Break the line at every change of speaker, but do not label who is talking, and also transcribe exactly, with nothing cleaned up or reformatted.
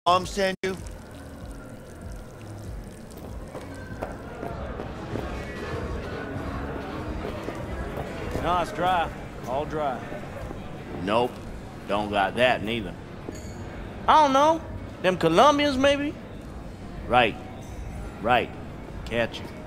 Mom send you?
No, it's dry. All dry.
Nope. Don't got that neither.
I don't know. Them Colombians, maybe?
Right. Right. Catch you.